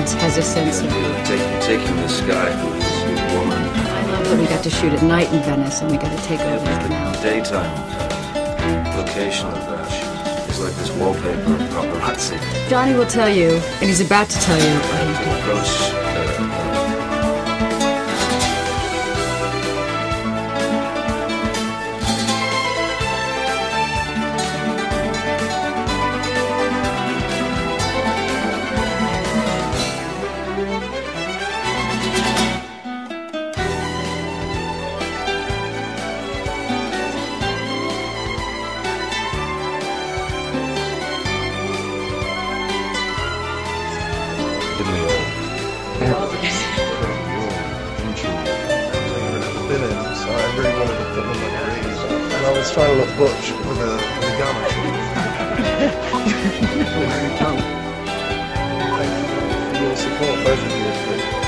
Florence has a sense of... Taking this guy who's a sweet woman. I love that we got to shoot at night in Venice and we got to take over the canal. Daytime location of that shoot is like this wallpaper of paparazzi. Johnny will tell you, and he's about to tell you what he's doing. Approach and I was trying to look butch with a gamma. Thank you for your support, both of you.